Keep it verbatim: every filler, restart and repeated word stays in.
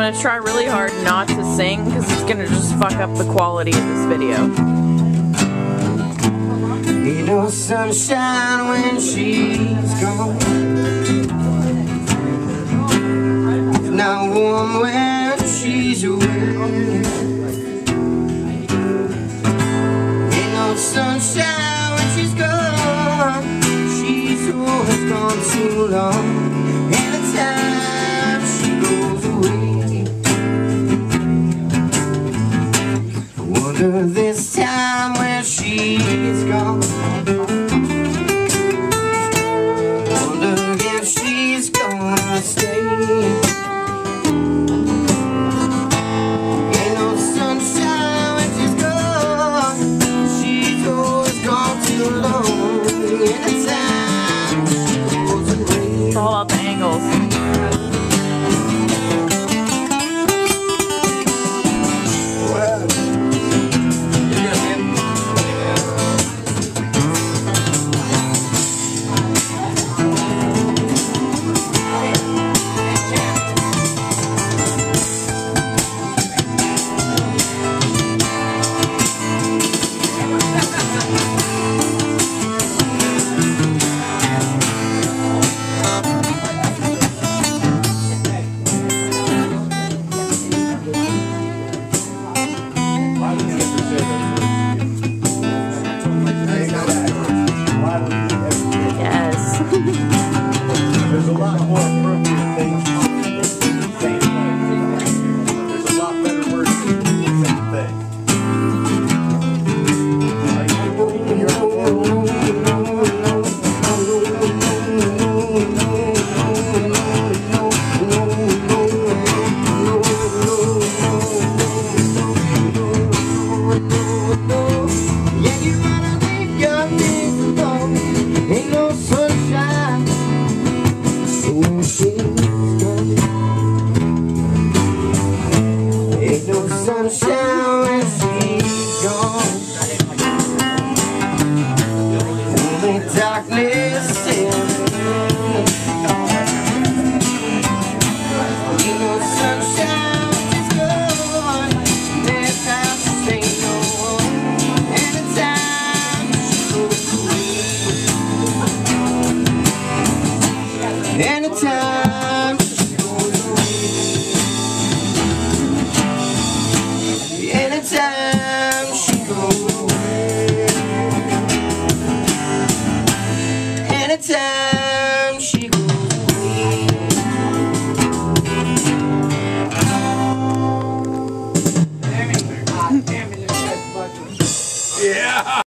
gonna try really hard not to sing because it's gonna just fuck up the quality of this video. Ain't no sunshine when she's gone. It's not warm when she's away. Ain't no sunshine when she's gone. She's always gone too long. Anytime she goes away, I wonder this time where she's gone. Wonder if she's gonna stay. Ain't no sunshine when she's gone. She's always gone too long. Anytime she goes away. It's all about the angles. There's a lot more appropriate things to say. Same thing. There's a lot better words to do the same thing. Are you doing your yeah, you wanna leave your things alone. Ain't no sunshine when she's gone. Ain't no sunshine when she's gone. Only darkness and ain't no sunshine when she's gone. There's time to say no. Anytime she goes away. Anytime she goes away. Anytime she goes away. Anytime she goes away. Yeah!